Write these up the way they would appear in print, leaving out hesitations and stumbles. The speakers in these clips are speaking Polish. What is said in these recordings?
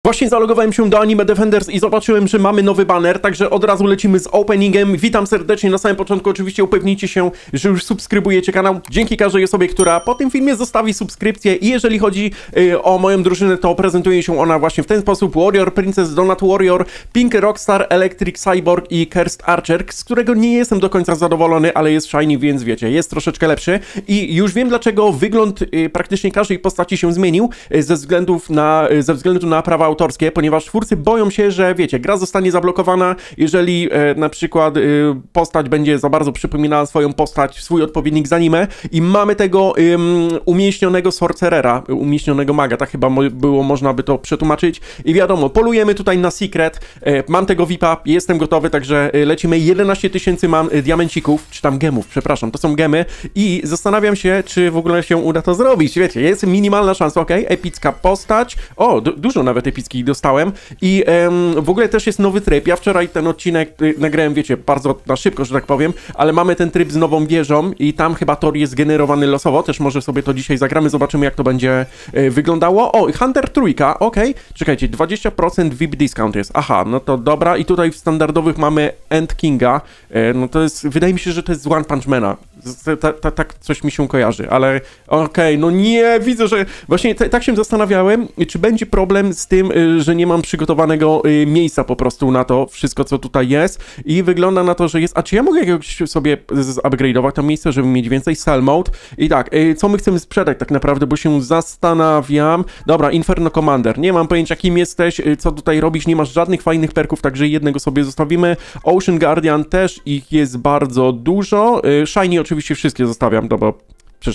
Właśnie zalogowałem się do Anime Defenders i zobaczyłem, że mamy nowy banner, także od razu lecimy z openingiem. Witam serdecznie, na samym początku oczywiście upewnijcie się, że już subskrybujecie kanał. Dzięki każdej osobie, która po tym filmie zostawi subskrypcję i jeżeli chodzi o moją drużynę, to prezentuje się ona właśnie w ten sposób. Warrior, Princess, Donut Warrior, Pink Rockstar, Electric Cyborg i Cursed Archer, z którego nie jestem do końca zadowolony, ale jest shiny, więc wiecie, jest troszeczkę lepszy. I już wiem, dlaczego wygląd praktycznie każdej postaci się zmienił ze względu na prawa autorskie, ponieważ twórcy boją się, że wiecie, gra zostanie zablokowana, jeżeli na przykład postać będzie za bardzo przypominała swoją postać, swój odpowiednik z anime i mamy tego umieśnionego sorcerera, umieśnionego maga, tak chyba było można by to przetłumaczyć i wiadomo, polujemy tutaj na secret, mam tego VIPa, jestem gotowy, także lecimy, 11 000 mam diamencików, czy tam gemów, przepraszam, to są gemy i zastanawiam się, czy w ogóle się uda to zrobić, wiecie, jest minimalna szansa, ok, epicka postać, o, dużo nawet epickich dostałem i w ogóle też jest nowy tryb, ja wczoraj ten odcinek nagrałem, wiecie, bardzo na szybko, że tak powiem, ale mamy ten tryb z nową wieżą i tam chyba tor jest generowany losowo, też może sobie to dzisiaj zagramy, zobaczymy jak to będzie wyglądało. O, Hunter trójka, ok, czekajcie, 20% VIP discount jest, aha, no to dobra i tutaj w standardowych mamy End Kinga, no to jest, wydaje mi się, że to jest z One Punch Mana, tak coś mi się kojarzy, ale okej, no nie, widzę, że właśnie tak się zastanawiałem, czy będzie problem z tym, że nie mam przygotowanego miejsca po prostu na to wszystko, co tutaj jest i wygląda na to, że jest, a czy ja mogę jakiegoś sobie upgrade'ować to miejsce, żeby mieć więcej sell mode i tak, co my chcemy sprzedać tak naprawdę, bo się zastanawiam, dobra, Inferno Commander, nie mam pojęcia kim jesteś, co tutaj robisz, nie masz żadnych fajnych perków, także jednego sobie zostawimy, Ocean Guardian też, ich jest bardzo dużo, Shiny oczywiście wszystkie zostawiam, no bo przecież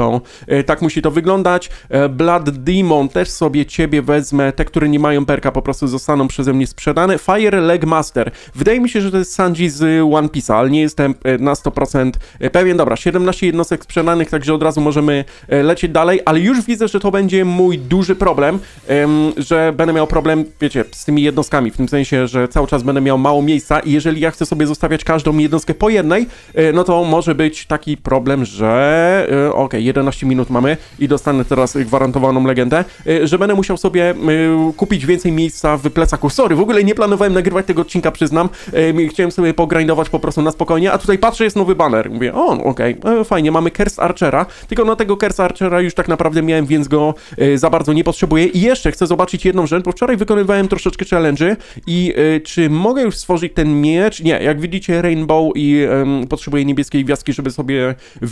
tak musi to wyglądać. Blood Demon, też sobie ciebie wezmę. Te, które nie mają perka, po prostu zostaną przeze mnie sprzedane. Fire Leg Master. Wydaje mi się, że to jest Sanji z One Piece'a, ale nie jestem na 100% pewien. Dobra, 17 jednostek sprzedanych, także od razu możemy lecieć dalej, ale już widzę, że to będzie mój duży problem, że będę miał problem, wiecie, z tymi jednostkami, w tym sensie, że cały czas będę miał mało miejsca i jeżeli ja chcę sobie zostawiać każdą jednostkę po jednej, no to może być taki problem, że ok, 11 minut mamy i dostanę teraz gwarantowaną legendę, że będę musiał sobie kupić więcej miejsca w plecaku. Sorry, w ogóle nie planowałem nagrywać tego odcinka, przyznam. Chciałem sobie pogrindować po prostu na spokojnie, a tutaj patrzę, jest nowy banner. Mówię, o, okej, fajnie, mamy Cursed Archera, tylko no tego Cursed Archera już tak naprawdę miałem, więc go za bardzo nie potrzebuję. I jeszcze chcę zobaczyć jedną rzecz, bo wczoraj wykonywałem troszeczkę challenge'y i czy mogę już stworzyć ten miecz? Nie, jak widzicie Rainbow i potrzebuję niebieskiej gwiazdki, żeby sobie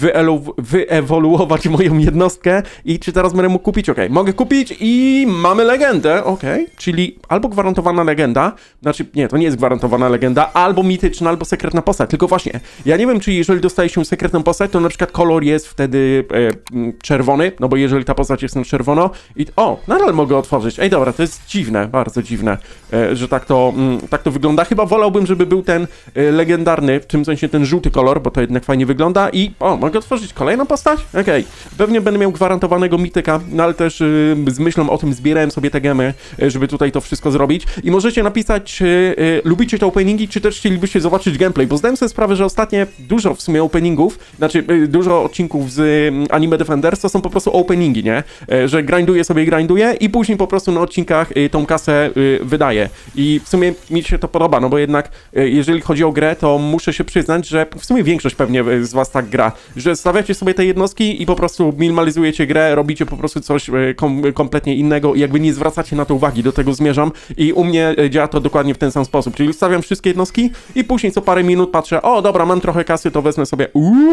wyewoluować moją jednostkę i czy teraz będę mógł kupić? Ok, mogę kupić i mamy legendę, ok, czyli albo gwarantowana legenda, znaczy nie, to nie jest gwarantowana legenda, albo mityczna, albo sekretna postać, tylko właśnie, ja nie wiem, czy jeżeli dostaje się sekretną postać, to na przykład kolor jest wtedy czerwony, no bo jeżeli ta postać jest na czerwono i o, nadal mogę otworzyć, ej dobra, to jest dziwne, bardzo dziwne, że tak to wygląda, chyba wolałbym, żeby był ten legendarny, w tym sensie ten żółty kolor, bo to jednak fajnie wygląda i o, mogę otworzyć kolejną postać? Okej. Pewnie będę miał gwarantowanego mityka, no ale też z myślą o tym zbierałem sobie te gemy, żeby tutaj to wszystko zrobić. I możecie napisać, czy lubicie te openingi, czy też chcielibyście zobaczyć gameplay, bo zdałem sobie sprawę, że ostatnie dużo w sumie openingów, znaczy dużo odcinków z Anime Defenders to są po prostu openingi, nie? Że grinduję i później po prostu na odcinkach tą kasę wydaję. I w sumie mi się to podoba, no bo jednak jeżeli chodzi o grę, to muszę się przyznać, że w sumie większość pewnie z was tak gra, że stawiacie sobie te jednostki i po prostu minimalizujecie grę, robicie po prostu coś kompletnie innego i jakby nie zwracacie na to uwagi, do tego zmierzam i u mnie działa to dokładnie w ten sam sposób, czyli stawiam wszystkie jednostki i później co parę minut patrzę, o dobra, mam trochę kasy, to wezmę sobie,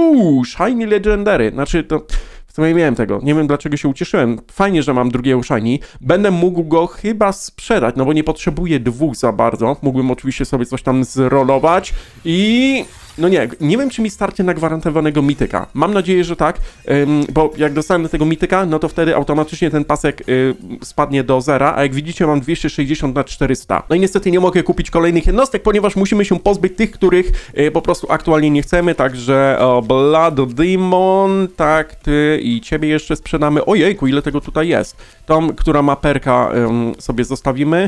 Shiny Legendary, znaczy to w sumie miałem tego, nie wiem dlaczego się ucieszyłem, fajnie, że mam drugiego Shiny, będę mógł go chyba sprzedać, no bo nie potrzebuję dwóch za bardzo, mógłbym oczywiście sobie coś tam zrolować i... No nie wiem, czy mi starczy na gwarantowanego mityka. Mam nadzieję, że tak, bo jak dostanę tego mityka, no to wtedy automatycznie ten pasek spadnie do zera, a jak widzicie mam 260 na 400. No i niestety nie mogę kupić kolejnych jednostek, ponieważ musimy się pozbyć tych, których po prostu aktualnie nie chcemy, także Blood Demon, tak, ty i ciebie jeszcze sprzedamy. Ojejku, ile tego tutaj jest. Tą, która ma perka, sobie zostawimy.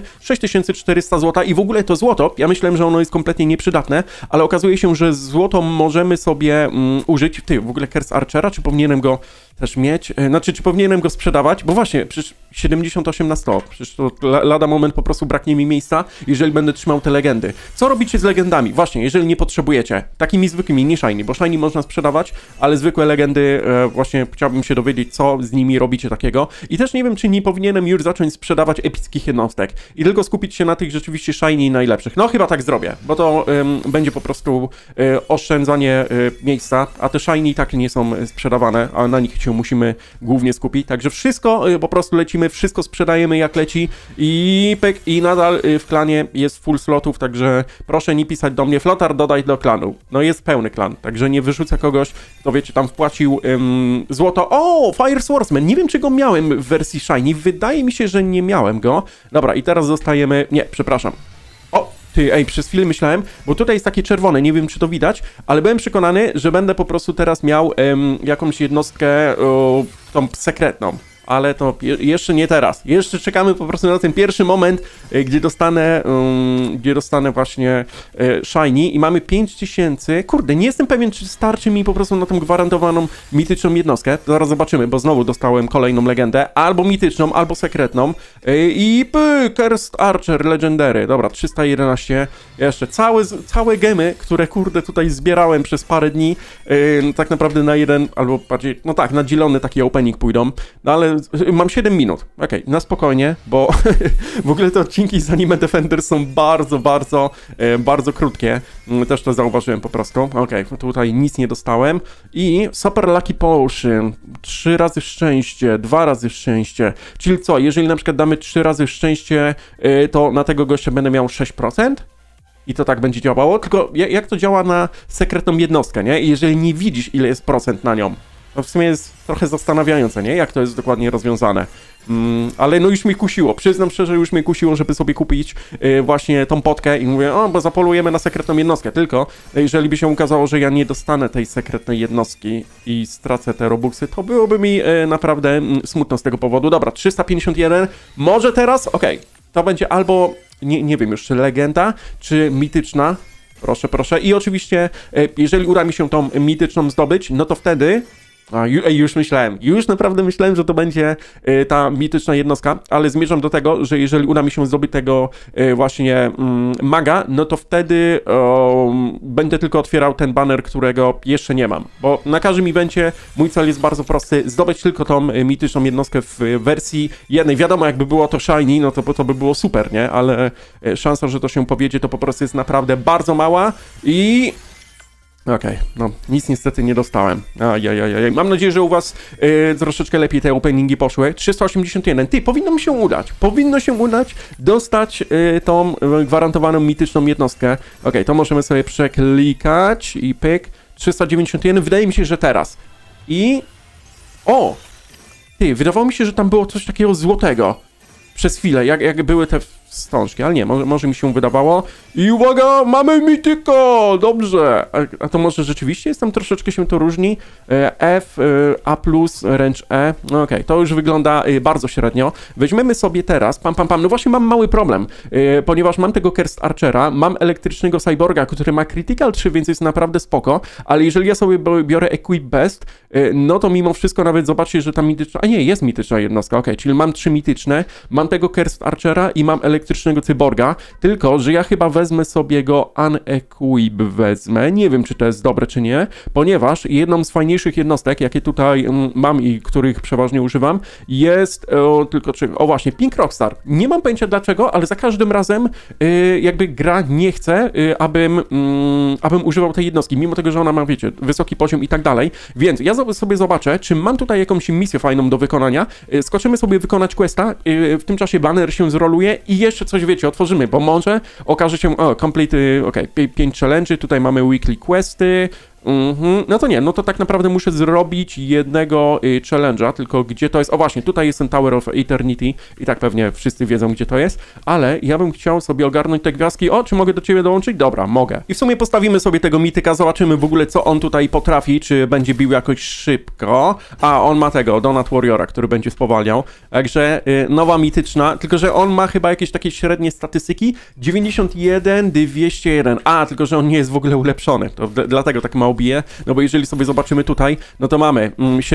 6400 zł i w ogóle to złoto, ja myślałem, że ono jest kompletnie nieprzydatne, ale okazuje się, że złoto możemy sobie użyć. Ty, w ogóle Cursed Archera, czy powinienem go też mieć. Znaczy, czy powinienem go sprzedawać? Bo właśnie, przecież 78 na 100. Przecież to lada moment po prostu braknie mi miejsca, jeżeli będę trzymał te legendy. Co robicie z legendami? Właśnie, jeżeli nie potrzebujecie. Takimi zwykłymi, nie shiny, bo shiny można sprzedawać, ale zwykłe legendy, właśnie chciałbym się dowiedzieć, co z nimi robicie takiego. I też nie wiem, czy nie powinienem już zacząć sprzedawać epickich jednostek i tylko skupić się na tych rzeczywiście shiny najlepszych. No chyba tak zrobię, bo to będzie po prostu oszczędzanie miejsca, a te shiny i tak nie są sprzedawane, a na nich się musimy głównie skupić. Także wszystko po prostu lecimy, wszystko sprzedajemy jak leci i pyk, i nadal w klanie jest full slotów, także proszę nie pisać do mnie, Flotar dodaj do klanu. No jest pełny klan, także nie wyrzucę kogoś, kto wiecie, tam wpłacił złoto. O, Fire Swordsman, nie wiem czy go miałem w wersji shiny, wydaje mi się, że nie miałem go. Dobra, i teraz zostajemy, nie, przepraszam. O, ty, ej, przez chwilę myślałem, bo tutaj jest takie czerwone, nie wiem czy to widać, ale byłem przekonany, że będę po prostu teraz miał jakąś jednostkę tą sekretną. Ale to jeszcze nie teraz. Jeszcze czekamy po prostu na ten pierwszy moment, gdzie dostanę właśnie shiny i mamy 5000. Kurde, nie jestem pewien, czy starczy mi po prostu na tą gwarantowaną mityczną jednostkę. Zaraz zobaczymy, bo znowu dostałem kolejną legendę, albo mityczną, albo sekretną. I Cursed Archer Legendary. Dobra, 311. Jeszcze całe gemy, które kurde tutaj zbierałem przez parę dni, tak naprawdę na jeden, albo bardziej, no tak, na dzielony taki opening pójdą. No ale mam 7 minut. Okej, na spokojnie, bo w ogóle te odcinki z Anime Defenders są bardzo krótkie. Też to zauważyłem po prostu. Okej, tutaj nic nie dostałem. I Super Lucky Potion. 3 razy szczęście, 2 razy szczęście. Czyli co, jeżeli na przykład damy 3 razy szczęście, to na tego gościa będę miał 6%? I to tak będzie działało? Tylko jak to działa na sekretną jednostkę, nie? I jeżeli nie widzisz, ile jest procent na nią, to w sumie jest trochę zastanawiające, nie? Jak to jest dokładnie rozwiązane. Ale no już mnie kusiło, przyznam szczerze, już mnie kusiło, żeby sobie kupić właśnie tą potkę i mówię, o, bo zapolujemy na sekretną jednostkę, tylko jeżeli by się okazało, że ja nie dostanę tej sekretnej jednostki i stracę te robuxy, to byłoby mi naprawdę smutno z tego powodu. Dobra, 351, może teraz? Okej, to będzie albo, nie wiem już, czy legenda, czy mityczna. Proszę, proszę. I oczywiście, jeżeli uda mi się tą mityczną zdobyć, no to wtedy... już naprawdę myślałem, że to będzie ta mityczna jednostka, ale zmierzam do tego, że jeżeli uda mi się zdobyć tego właśnie maga, no to wtedy będę tylko otwierał ten baner, którego jeszcze nie mam, bo na każdym evencie mój cel jest bardzo prosty, zdobyć tylko tą mityczną jednostkę w wersji jednej. Wiadomo, jakby było to shiny, no to by było super, nie? Ale szansa, że to się powiedzie, to po prostu jest naprawdę bardzo mała i... Okej, no nic niestety nie dostałem. Ajajajaj. Mam nadzieję, że u was troszeczkę lepiej te openingi poszły. 381. Ty, powinno się udać dostać tą gwarantowaną mityczną jednostkę. Okej, to możemy sobie przeklikać i pyk. 391, wydaje mi się, że teraz. I... O! Ty, wydawało mi się, że tam było coś takiego złotego. Przez chwilę, jak były te wstążki, ale nie, może mi się wydawało. I uwaga, mamy mityko! Dobrze! A to może rzeczywiście jest tam troszeczkę się to różni. F, A+, range E. Okej, to już wygląda bardzo średnio. Weźmiemy sobie teraz, no właśnie mam mały problem, ponieważ mam tego Cursed Archera, mam elektrycznego Cyborga, który ma Critical 3, więc jest naprawdę spoko, ale jeżeli ja sobie biorę Equip Best, no to mimo wszystko nawet zobaczcie, że ta mityczna, a nie, jest mityczna jednostka, okej, czyli mam 3 mityczne, mam tego Cursed Archera i mam elektrycznego Cyborga, tylko, że ja chyba wezmę sobie go Unequip wezmę, nie wiem, czy to jest dobre, czy nie, ponieważ jedną z fajniejszych jednostek, jakie tutaj mam i których przeważnie używam, jest, właśnie, Pink Rockstar. Nie mam pojęcia dlaczego, ale za każdym razem jakby gra nie chce, abym używał tej jednostki, mimo tego, że ona ma, wiecie, wysoki poziom i tak dalej, więc ja sobie zobaczę, czy mam tutaj jakąś misję fajną do wykonania, skoczymy sobie wykonać questa, w tym czasie banner się zroluje i jeszcze coś, wiecie, otworzymy, bo może okaże się, complete, 5 challenge, tutaj mamy weekly questy, no to nie, no to tak naprawdę muszę zrobić jednego challenge'a, tylko gdzie to jest, o właśnie, tutaj jest ten Tower of Eternity i tak pewnie wszyscy wiedzą, gdzie to jest, ale ja bym chciał sobie ogarnąć te gwiazdki, czy mogę do ciebie dołączyć? Dobra, mogę. I w sumie postawimy sobie tego mityka, zobaczymy w ogóle, co on tutaj potrafi, czy będzie bił jakoś szybko, on ma tego, Donut Warriora, który będzie spowalniał, także nowa mityczna, tylko że on ma chyba jakieś takie średnie statystyki, 91, 201, tylko że on nie jest w ogóle ulepszony, to dlatego tak mało obije, no bo jeżeli sobie zobaczymy tutaj, no to mamy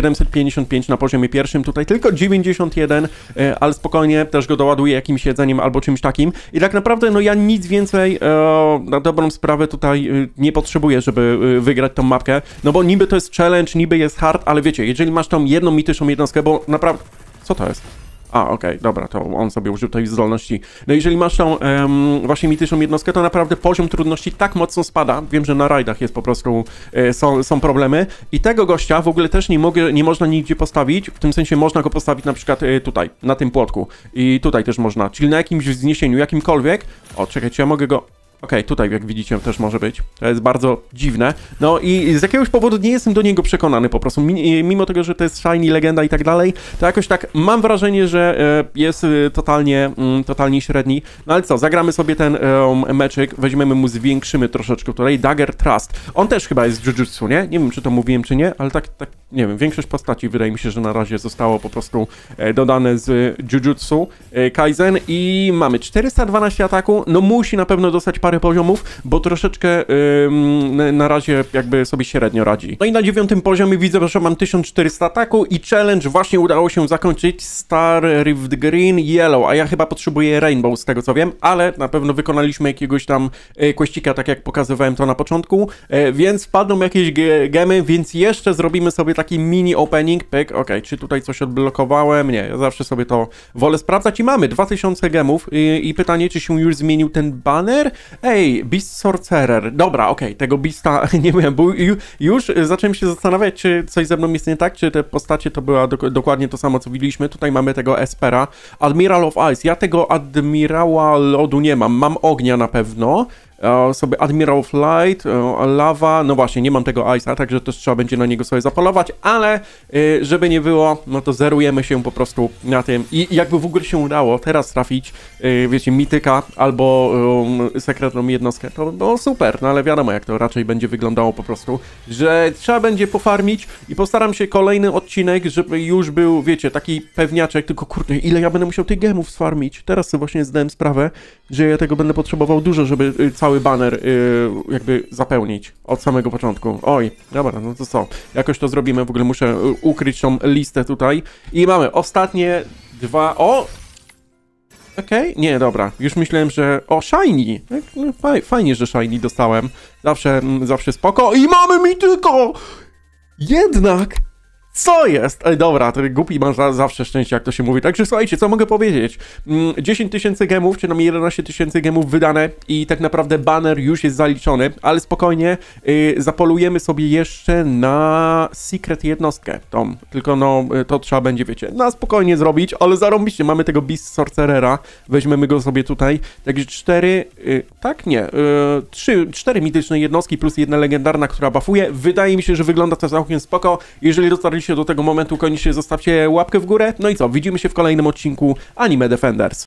755 na poziomie pierwszym, tutaj tylko 91, ale spokojnie też go doładuję jakimś jedzeniem albo czymś takim i tak naprawdę no ja nic więcej na dobrą sprawę tutaj nie potrzebuję, żeby wygrać tą mapkę, no bo niby to jest challenge, niby jest hard, ale wiecie, jeżeli masz tą jedną mityczną jednostkę, bo naprawdę... Co to jest? A, okej, dobra, to on sobie użył tej zdolności. No jeżeli masz tą właśnie mityczną jednostkę, to naprawdę poziom trudności tak mocno spada. Wiem, że na rajdach jest po prostu, są problemy. I tego gościa w ogóle też nie można nigdzie postawić. W tym sensie można go postawić na przykład tutaj, na tym płotku. I tutaj też można, czyli na jakimś wzniesieniu, jakimkolwiek. O, czekajcie, ja mogę go... Okej, tutaj jak widzicie też może być. To jest bardzo dziwne. No i z jakiegoś powodu nie jestem do niego przekonany po prostu. Mimo tego, że to jest shiny, legenda i tak dalej, to jakoś tak mam wrażenie, że jest totalnie średni. No ale co, zagramy sobie ten meczyk, weźmiemy mu, zwiększymy troszeczkę tutaj. Dagger Trust. On też chyba jest z Jujutsu, nie? Nie wiem, czy to mówiłem, czy nie, ale tak, nie wiem, większość postaci wydaje mi się, że na razie zostało po prostu dodane z Jujutsu Kaisen i mamy 412 ataku. No musi na pewno dostać parę poziomów, bo troszeczkę na razie jakby sobie średnio radzi. No i na 9. poziomie widzę, że mam 1400 ataku i challenge właśnie udało się zakończyć. Star, Rift Green, Yellow, a ja chyba potrzebuję Rainbow z tego co wiem, ale na pewno wykonaliśmy jakiegoś tam questika, tak jak pokazywałem to na początku, więc wpadną jakieś gemy, więc jeszcze zrobimy sobie taki mini opening, pyk, okej, czy tutaj coś odblokowałem? Nie, ja zawsze sobie to wolę sprawdzać i mamy 2000 gemów i pytanie, czy się już zmienił ten banner? Ej, Beast Sorcerer. Dobra, okej, tego Beasta nie miałem, bo już zacząłem się zastanawiać, czy coś ze mną jest nie tak, czy te postacie to była dokładnie to samo, co widzieliśmy. Tutaj mamy tego Espera. Admiral of Ice. Ja tego Admirała Lodu nie mam. Mam ognia na pewno. Sobie Admiral of Light, Lava, no właśnie, nie mam tego Ice'a, także też trzeba będzie na niego sobie zapolować, ale żeby nie było, no to zerujemy się po prostu na tym i jakby w ogóle się udało teraz trafić, wiecie, mityka albo sekretną jednostkę, to no super, no ale wiadomo jak to raczej będzie wyglądało po prostu, że trzeba będzie pofarmić i postaram się kolejny odcinek, żeby już był, wiecie, taki pewniaczek, tylko kurde, ile ja będę musiał tych gemów sfarmić, teraz sobie właśnie zdałem sprawę, że ja tego będę potrzebował dużo, żeby cały baner jakby zapełnić od samego początku. Oj, dobra, no to co? Jakoś to zrobimy, w ogóle muszę ukryć tą listę tutaj. I mamy ostatnie dwa... O! Okej, nie, dobra. Już myślałem, że... O, shiny! No, fajnie, że shiny dostałem. Zawsze spoko. I mamy mityko! Jednak... Co jest? Ej, dobra, to głupi ma zawsze szczęście, jak to się mówi. Także słuchajcie, co mogę powiedzieć? 10 000 gemów, czy nam 11 000 gemów wydane i tak naprawdę banner już jest zaliczony, ale spokojnie zapolujemy sobie jeszcze na secret jednostkę. Tylko no, to trzeba będzie, wiecie, na spokojnie zrobić, ale zarąbiście, mamy tego Beast Sorcerera, weźmiemy go sobie tutaj. Także 4, tak? Nie, 4 mityczne jednostki plus jedna legendarna, która buffuje. Wydaje mi się, że wygląda to całkiem spoko. Jeżeli dotarliście do tego momentu, koniecznie zostawcie łapkę w górę. No i co, widzimy się w kolejnym odcinku Anime Defenders.